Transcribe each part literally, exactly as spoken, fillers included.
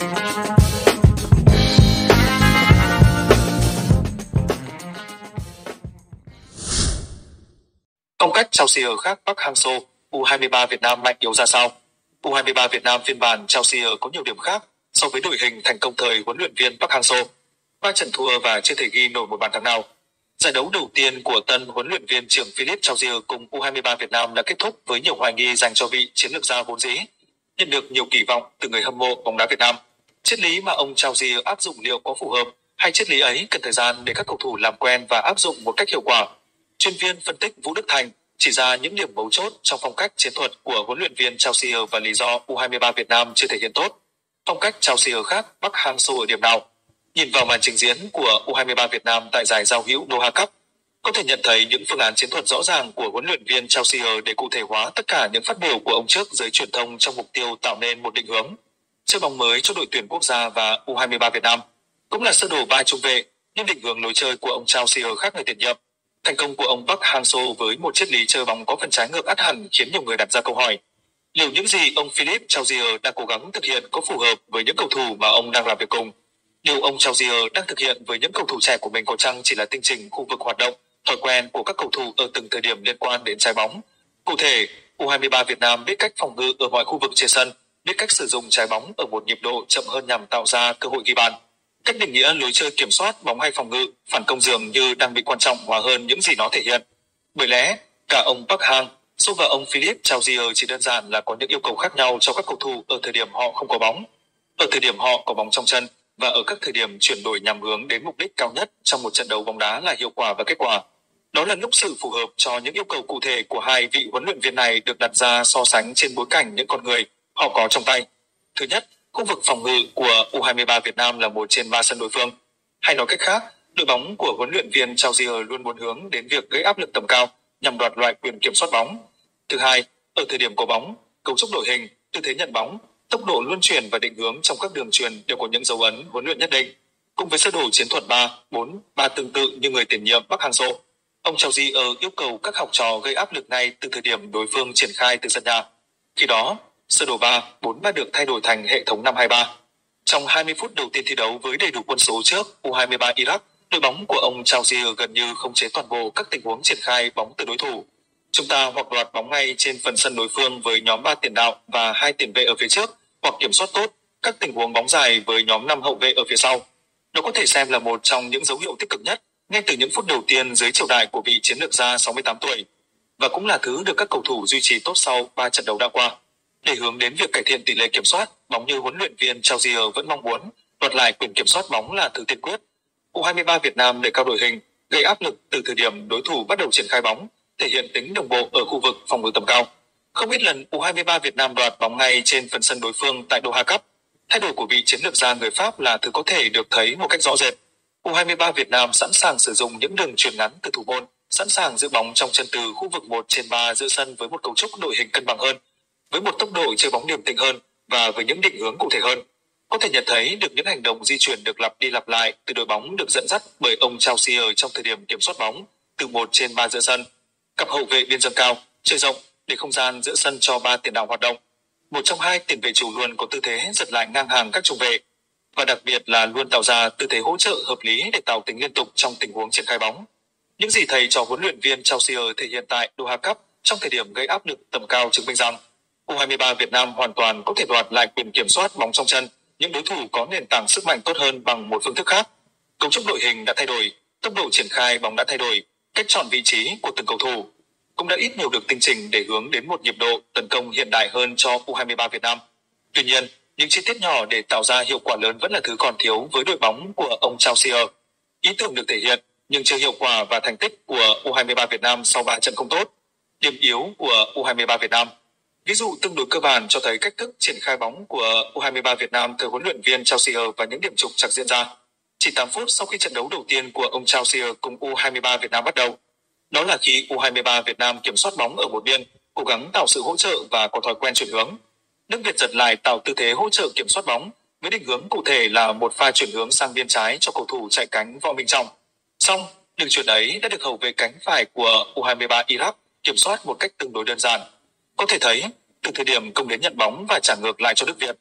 Phong cách Chelsea khác Park Hang-seo, U hai mươi ba Việt Nam mạnh yếu ra sao? U hai mươi ba Việt Nam phiên bản Chelsea có nhiều điểm khác so với đội hình thành công thời huấn luyện viên Park Hang-seo. Ba trận thua và chưa thể ghi nổi một bàn thắng nào. Giải đấu đầu tiên của tân huấn luyện viên trưởng Philippe Chauzier cùng U hai mươi ba Việt Nam đã kết thúc với nhiều hoài nghi dành cho vị chiến lược gia vốn dĩ, nhận được nhiều kỳ vọng từ người hâm mộ bóng đá Việt Nam. Triết lý mà ông Chauzier áp dụng liệu có phù hợp hay triết lý ấy cần thời gian để các cầu thủ làm quen và áp dụng một cách hiệu quả? Chuyên viên phân tích Vũ Đức Thành chỉ ra những điểm mấu chốt trong phong cách chiến thuật của huấn luyện viên Chauzier và lý do U hai mươi ba Việt Nam chưa thể hiện tốt. Phong cách Chauzier khác Park Hang-seo ở điểm nào? Nhìn vào màn trình diễn của U hai mươi ba Việt Nam tại giải giao hữu Doha Cup, có thể nhận thấy những phương án chiến thuật rõ ràng của huấn luyện viên Chauzier để cụ thể hóa tất cả những phát biểu của ông trước giới truyền thông trong mục tiêu tạo nên một định hướng chơi bóng mới cho đội tuyển quốc gia và U hai mươi ba Việt Nam. Cũng là sơ đồ ba trung vệ, nhưng định hướng lối chơi của ông Chauzier khác người tiền nhiệm. Thành công của ông Park Hang-seo với một triết lý chơi bóng có phần trái ngược ắt hẳn khiến nhiều người đặt ra câu hỏi: liệu những gì ông Philippe Chauzier đang cố gắng thực hiện có phù hợp với những cầu thủ mà ông đang làm việc cùng? Điều ông Chauzier đang thực hiện với những cầu thủ trẻ của mình có chăng chỉ là tinh chỉnh khu vực hoạt động, thói quen của các cầu thủ ở từng thời điểm liên quan đến trái bóng? Cụ thể, U hai mươi ba Việt Nam biết cách phòng ngự ở mọi khu vực trên sân, biết cách sử dụng trái bóng ở một nhịp độ chậm hơn nhằm tạo ra cơ hội ghi bàn. Cách định nghĩa lối chơi kiểm soát bóng hay phòng ngự, phản công dường như đang bị quan trọng hóa hơn những gì nó thể hiện. Bởi lẽ, cả ông Park Hang-seo và ông Philippe Chauzier chỉ đơn giản là có những yêu cầu khác nhau cho các cầu thủ ở thời điểm họ không có bóng, ở thời điểm họ có bóng trong chân và ở các thời điểm chuyển đổi nhằm hướng đến mục đích cao nhất trong một trận đấu bóng đá là hiệu quả và kết quả. Đó là lúc sự phù hợp cho những yêu cầu cụ thể của hai vị huấn luyện viên này được đặt ra so sánh trên bối cảnh những con người họ có trong tay. Thứ nhất, khu vực phòng ngự của U hai mươi ba Việt Nam là một trên ba sân đối phương. Hay nói cách khác, đội bóng của huấn luyện viên Chauzier luôn muốn hướng đến việc gây áp lực tầm cao nhằm đoạt lại quyền kiểm soát bóng. Thứ hai, ở thời điểm có bóng, cấu trúc đội hình, tư thế nhận bóng, tốc độ luân chuyển và định hướng trong các đường truyền đều có những dấu ấn huấn luyện nhất định. Cùng với sơ đồ chiến thuật ba bốn ba tương tự như người tiền nhiệm Park Hang-seo, ông Chauzier yêu cầu các học trò gây áp lực ngay từ thời điểm đối phương triển khai từ sân nhà. Khi đó, sơ đồ ba bốn ba được thay đổi thành hệ thống năm hai ba. Trong hai mươi phút đầu tiên thi đấu với đầy đủ quân số trước U hai mươi ba Iraq, đội bóng của ông Chauzier gần như khống chế toàn bộ các tình huống triển khai bóng từ đối thủ. Chúng ta hoặc đoạt bóng ngay trên phần sân đối phương với nhóm ba tiền đạo và hai tiền vệ ở phía trước, hoặc kiểm soát tốt các tình huống bóng dài với nhóm năm hậu vệ ở phía sau. Đó có thể xem là một trong những dấu hiệu tích cực nhất ngay từ những phút đầu tiên dưới triều đại của vị chiến lược gia sáu mươi tám tuổi, và cũng là thứ được các cầu thủ duy trì tốt sau ba trận đấu đã qua. Để hướng đến việc cải thiện tỷ lệ kiểm soát bóng như huấn luyện viên Chauzier vẫn mong muốn, đoạt lại quyền kiểm soát bóng là thứ tiên quyết. U hai mươi ba Việt Nam để cao đội hình, gây áp lực từ thời điểm đối thủ bắt đầu triển khai bóng, thể hiện tính đồng bộ ở khu vực phòng ngự tầm cao. Không ít lần U hai mươi ba Việt Nam đoạt bóng ngay trên phần sân đối phương tại Doha Cup. Thay đổi của vị chiến lược gia người Pháp là thứ có thể được thấy một cách rõ rệt. U hai mươi ba Việt Nam sẵn sàng sử dụng những đường chuyền ngắn từ thủ môn, sẵn sàng giữ bóng trong chân từ khu vực một trên ba giữa sân với một cấu trúc đội hình cân bằng hơn, với một tốc độ chơi bóng điềm tĩnh hơn và với những định hướng cụ thể hơn. Có thể nhận thấy được những hành động di chuyển được lặp đi lặp lại từ đội bóng được dẫn dắt bởi ông Chauzier trong thời điểm kiểm soát bóng từ một trên ba giữa sân. Cặp hậu vệ biên dâng cao, chơi rộng để không gian giữa sân cho ba tiền đạo hoạt động. Một trong hai tiền vệ chủ luôn có tư thế giật lại ngang hàng các trung vệ, và đặc biệt là luôn tạo ra tư thế hỗ trợ hợp lý để tạo tính liên tục trong tình huống triển khai bóng. Những gì thầy trò huấn luyện viên Chauzier thể hiện tại Doha Cup trong thời điểm gây áp lực tầm cao chứng minh rằng U hai mươi ba Việt Nam hoàn toàn có thể đoạt lại quyền kiểm soát bóng trong chân những đối thủ có nền tảng sức mạnh tốt hơn bằng một phương thức khác. Cấu trúc đội hình đã thay đổi, tốc độ triển khai bóng đã thay đổi, cách chọn vị trí của từng cầu thủ cũng đã ít nhiều được tinh chỉnh để hướng đến một nhịp độ tấn công hiện đại hơn cho U hai mươi ba Việt Nam. Tuy nhiên, những chi tiết nhỏ để tạo ra hiệu quả lớn vẫn là thứ còn thiếu với đội bóng của ông Chauzier. Ý tưởng được thể hiện, nhưng chưa hiệu quả và thành tích của U hai mươi ba Việt Nam sau ba trận không tốt. Điểm yếu của U hai mươi ba Việt Nam, ví dụ tương đối cơ bản cho thấy cách thức triển khai bóng của U hai mươi ba Việt Nam thời huấn luyện viên Chauzier và những điểm trục trặc diễn ra chỉ tám phút sau khi trận đấu đầu tiên của ông Chauzier cùng U hai mươi ba Việt Nam bắt đầu. Đó là khi U hai mươi ba Việt Nam kiểm soát bóng ở một biên, cố gắng tạo sự hỗ trợ và có thói quen chuyển hướng. Nước Việt giật lại tạo tư thế hỗ trợ kiểm soát bóng, với định hướng cụ thể là một pha chuyển hướng sang biên trái cho cầu thủ chạy cánh Võ Minh Trọng. Song, đường chuyền ấy đã được hậu vệ cánh phải của U hai mươi ba Iraq kiểm soát một cách tương đối đơn giản. Có thể thấy, từ thời điểm công đến nhận bóng và trả ngược lại cho Đức Việt,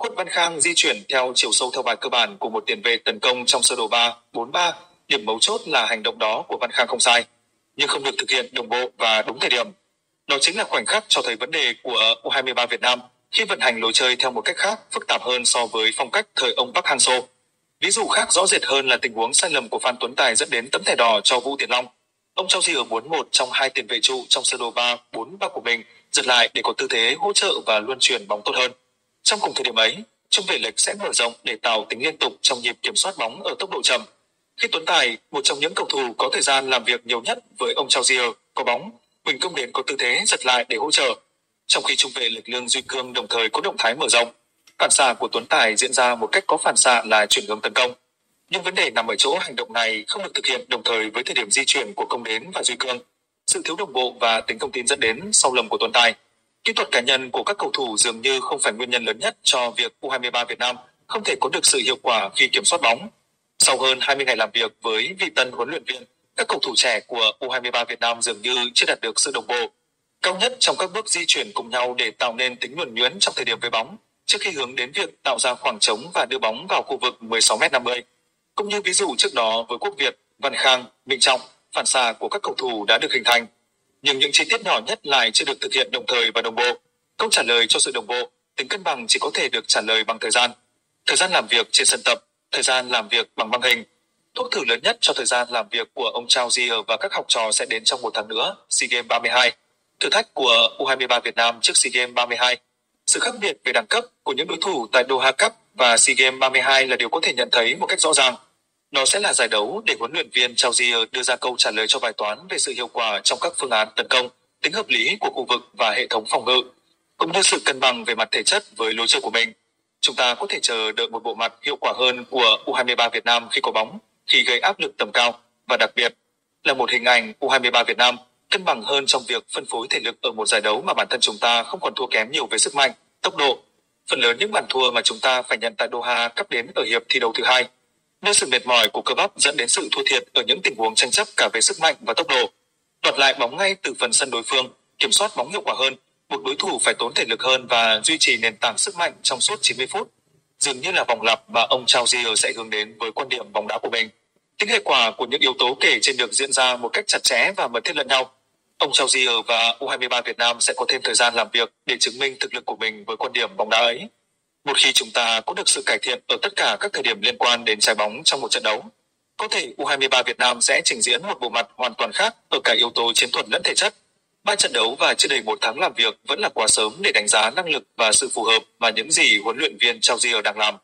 Khuất Văn Khang di chuyển theo chiều sâu theo bài cơ bản của một tiền vệ tấn công trong sơ đồ ba bốn ba. Điểm mấu chốt là hành động đó của Văn Khang không sai, nhưng không được thực hiện đồng bộ và đúng thời điểm. Đó chính là khoảnh khắc cho thấy vấn đề của U hai ba Việt Nam khi vận hành lối chơi theo một cách khác, phức tạp hơn so với phong cách thời ông Park Hang-seo. Ví dụ khác rõ rệt hơn là tình huống sai lầm của Phan Tuấn Tài dẫn đến tấm thẻ đỏ cho Vũ Tiến Long. Ông Chelsea ở bốn một trong hai tiền vệ trụ trong sơ đồ ba bốn ba của mình, giật lại để có tư thế hỗ trợ và luân chuyển bóng tốt hơn. Trong cùng thời điểm ấy, trung vệ lệch sẽ mở rộng để tạo tính liên tục trong nhịp kiểm soát bóng ở tốc độ chậm. Khi Tuấn Tài, một trong những cầu thủ có thời gian làm việc nhiều nhất với ông Chelsea, có bóng, Huỳnh Công Đến có tư thế giật lại để hỗ trợ. Trong khi trung vệ lệch Lương Duy Cương đồng thời có động thái mở rộng, phản xạ của Tuấn Tài diễn ra một cách có phản xạ là chuyển hướng tấn công. Nhưng vấn đề nằm ở chỗ hành động này không được thực hiện đồng thời với thời điểm di chuyển của Công Đến và Duy Cương. Sự thiếu đồng bộ và tính thông tin dẫn đến sau lầm của Tuấn Tài. Kỹ thuật cá nhân của các cầu thủ dường như không phải nguyên nhân lớn nhất cho việc U hai ba Việt Nam không thể có được sự hiệu quả khi kiểm soát bóng. Sau hơn hai mươi ngày làm việc với vị tân huấn luyện viên, các cầu thủ trẻ của U hai ba Việt Nam dường như chưa đạt được sự đồng bộ cao nhất trong các bước di chuyển cùng nhau để tạo nên tính nhuần nhuyễn trong thời điểm với bóng, trước khi hướng đến việc tạo ra khoảng trống và đưa bóng vào khu vực mười sáu mét năm mươi. Cũng như ví dụ trước đó với Quốc Việt, Văn Khang, Minh Trọng, phản xạ của các cầu thủ đã được hình thành, nhưng những chi tiết nhỏ nhất lại chưa được thực hiện đồng thời và đồng bộ. Câu trả lời cho sự đồng bộ, tính cân bằng chỉ có thể được trả lời bằng thời gian. Thời gian làm việc trên sân tập, thời gian làm việc bằng băng hình. Thuốc thử lớn nhất cho thời gian làm việc của ông Chao Zier và các học trò sẽ đến trong một tháng nữa, SEA Games ba mươi hai. Thử thách của U hai ba Việt Nam trước SEA Games ba mươi hai. Sự khác biệt về đẳng cấp của những đối thủ tại Doha Cup và SEA Games ba mươi hai là điều có thể nhận thấy một cách rõ ràng. Nó sẽ là giải đấu để huấn luyện viên Chao Zier đưa ra câu trả lời cho bài toán về sự hiệu quả trong các phương án tấn công, tính hợp lý của khu vực và hệ thống phòng ngự, cũng như sự cân bằng về mặt thể chất với lối chơi của mình. Chúng ta có thể chờ đợi một bộ mặt hiệu quả hơn của U hai ba Việt Nam khi có bóng, khi gây áp lực tầm cao, và đặc biệt là một hình ảnh U hai ba Việt Nam cân bằng hơn trong việc phân phối thể lực ở một giải đấu mà bản thân chúng ta không còn thua kém nhiều về sức mạnh, tốc độ. Phần lớn những bàn thua mà chúng ta phải nhận tại Doha Cup đến ở hiệp thi đấu thứ hai, nên sự mệt mỏi của cơ bắp dẫn đến sự thua thiệt ở những tình huống tranh chấp cả về sức mạnh và tốc độ. Đoạt lại bóng ngay từ phần sân đối phương, kiểm soát bóng hiệu quả hơn, buộc đối thủ phải tốn thể lực hơn và duy trì nền tảng sức mạnh trong suốt chín mươi phút. Dường như là vòng lặp mà ông Chao Zier sẽ hướng đến với quan điểm bóng đá của mình. Tính hệ quả của những yếu tố kể trên được diễn ra một cách chặt chẽ và mật thiết lẫn nhau. Ông Chao Zier và U hai ba Việt Nam sẽ có thêm thời gian làm việc để chứng minh thực lực của mình với quan điểm bóng đá ấy. Một khi chúng ta có được sự cải thiện ở tất cả các thời điểm liên quan đến trái bóng trong một trận đấu, có thể U hai ba Việt Nam sẽ trình diễn một bộ mặt hoàn toàn khác ở cả yếu tố chiến thuật lẫn thể chất. Ba trận đấu và chưa đầy một tháng làm việc vẫn là quá sớm để đánh giá năng lực và sự phù hợp mà những gì huấn luyện viên Chao Zier đang làm.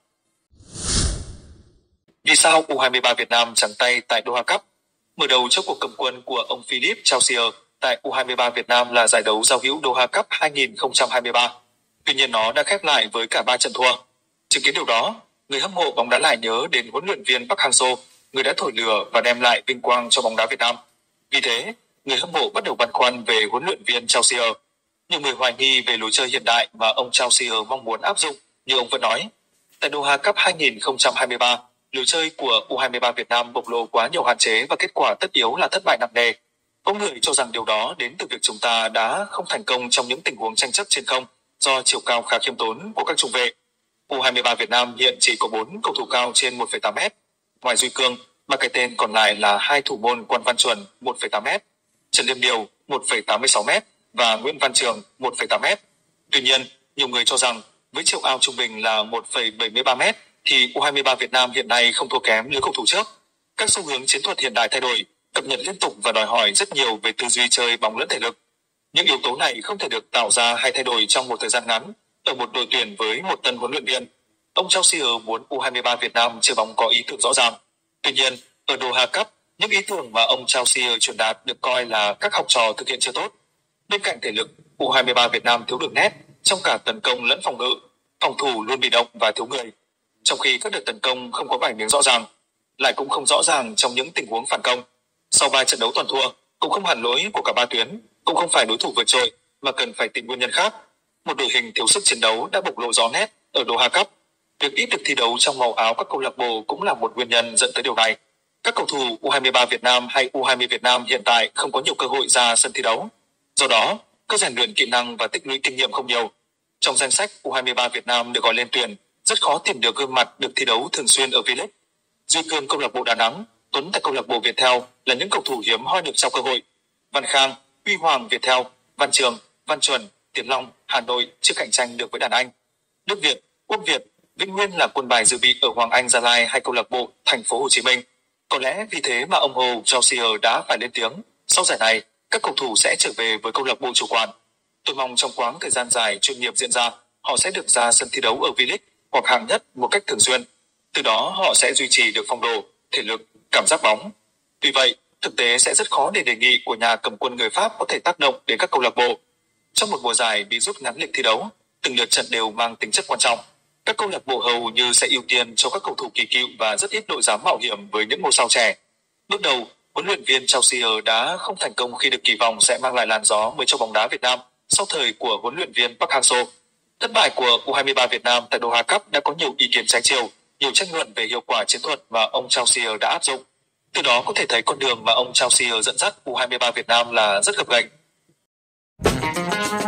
Vì sao U hai ba Việt Nam trắng tay tại Doha Cup? Mở đầu cho cuộc cầm quân của ông Philippe Chausier tại U hai ba Việt Nam là giải đấu giao hữu Doha Cup hai không hai ba. Tuy nhiên nó đã khép lại với cả ba trận thua. Chứng kiến điều đó, người hâm mộ bóng đá lại nhớ đến huấn luyện viên Park Hang-seo, người đã thổi lửa và đem lại vinh quang cho bóng đá Việt Nam. Vì thế, người hâm mộ bắt đầu băn khoăn về huấn luyện viên Chausier. Nhiều người hoài nghi về lối chơi hiện đại mà ông Chausier mong muốn áp dụng, như ông vẫn nói. Tại Doha Cup hai không hai ba, lối chơi của U hai ba Việt Nam bộc lộ quá nhiều hạn chế và kết quả tất yếu là thất bại nặng nề. Có người cho rằng điều đó đến từ việc chúng ta đã không thành công trong những tình huống tranh chấp trên không do chiều cao khá khiêm tốn của các trung vệ. U hai ba Việt Nam hiện chỉ có bốn cầu thủ cao trên một phẩy tám mét. Ngoài Duy Cương, mà cái tên còn lại là hai thủ môn Quan Văn Chuẩn một phẩy tám mét, Trần Liêm Điều một phẩy tám mươi sáu mét và Nguyễn Văn Trường một phẩy tám mét. Tuy nhiên, nhiều người cho rằng với chiều cao trung bình là một phẩy bảy mươi ba mét thì U hai ba Việt Nam hiện nay không thua kém những cầu thủ trước. Các xu hướng chiến thuật hiện đại thay đổi, cập nhật liên tục và đòi hỏi rất nhiều về tư duy chơi bóng lẫn thể lực. Những yếu tố này không thể được tạo ra hay thay đổi trong một thời gian ngắn ở một đội tuyển với một tân huấn luyện viên. Ông Chausier muốn U hai ba Việt Nam chơi bóng có ý tưởng rõ ràng. Tuy nhiên, ở Doha Cup, những ý tưởng mà ông Chausier truyền đạt được coi là các học trò thực hiện chưa tốt. Bên cạnh thể lực, U hai ba Việt Nam thiếu đường nét trong cả tấn công lẫn phòng ngự, phòng thủ luôn bị động và thiếu người. Trong khi các đợt tấn công không có bài miếng rõ ràng, lại cũng không rõ ràng trong những tình huống phản công. Sau ba trận đấu toàn thua, cũng không hẳn lỗi của cả ba tuyến, cũng không phải đối thủ vượt trội, mà cần phải tìm nguyên nhân khác. Một đội hình thiếu sức chiến đấu đã bộc lộ rõ nét ở Doha Cup. Việc ít được thi đấu trong màu áo các câu lạc bộ cũng là một nguyên nhân dẫn tới điều này. Các cầu thủ U hai ba Việt Nam hay U hai mươi Việt Nam hiện tại không có nhiều cơ hội ra sân thi đấu. Do đó, các rèn luyện kỹ năng và tích lũy kinh nghiệm không nhiều. Trong danh sách U hai ba Việt Nam được gọi lên tuyển rất khó tìm được gương mặt được thi đấu thường xuyên ở V-League. Duy Cương câu lạc bộ Đà Nẵng, Tuấn tại câu lạc bộ Viettel là những cầu thủ hiếm hoi được trao cơ hội. Văn Khang, Huy Hoàng Viettel, Văn Trường, Văn Chuẩn, Tiến Long, Hà Nội chưa cạnh tranh được với đàn anh. Đức Việt, Quốc Việt, Vĩnh Nguyên là quân bài dự bị ở Hoàng Anh Gia Lai hay câu lạc bộ Thành phố Hồ Chí Minh. Có lẽ vì thế mà ông Hồ Josier đã phải lên tiếng. Sau giải này, các cầu thủ sẽ trở về với câu lạc bộ chủ quản. Tôi mong trong quãng thời gian dài chuyên nghiệp diễn ra, họ sẽ được ra sân thi đấu ở V-League hoặc hạng nhất một cách thường xuyên. Từ đó họ sẽ duy trì được phong độ, thể lực, cảm giác bóng. Tuy vậy, thực tế sẽ rất khó để đề nghị của nhà cầm quân người Pháp có thể tác động đến các câu lạc bộ. Trong một mùa giải bị rút ngắn lịch thi đấu, từng lượt trận đều mang tính chất quan trọng. Các câu lạc bộ hầu như sẽ ưu tiên cho các cầu thủ kỳ cựu và rất ít đội dám mạo hiểm với những ngôi sao trẻ. Bước đầu, huấn luyện viên Chelsea đã không thành công khi được kỳ vọng sẽ mang lại làn gió mới cho bóng đá Việt Nam sau thời của huấn luyện viên Park Hang-seo. Thất bại của U hai mươi ba Việt Nam tại Doha Cup đã có nhiều ý kiến trái chiều, nhiều tranh luận về hiệu quả chiến thuật mà ông Chelsea đã áp dụng. Từ đó có thể thấy con đường mà ông Chelsea dẫn dắt U hai mươi ba Việt Nam là rất gập ghềnh.